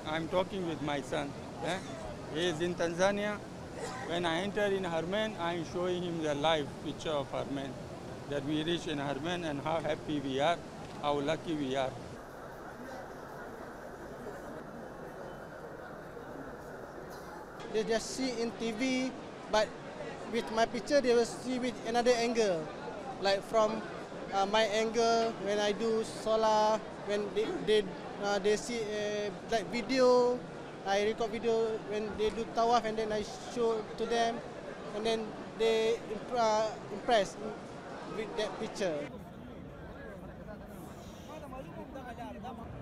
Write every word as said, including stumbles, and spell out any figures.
I'm talking with my son. Eh? He is in Tanzania. When I enter in Harmain, I'm showing him the live picture of Harmain, that we reach in Harmain and how happy we are, how lucky we are. They just see in T V, but with my picture, they will see with another angle, like from uh, my angle when I do solar, when they they, uh, they see uh, like video, I record video when they do tawaf, and then I show to them, and then they imp uh, impressed with that picture.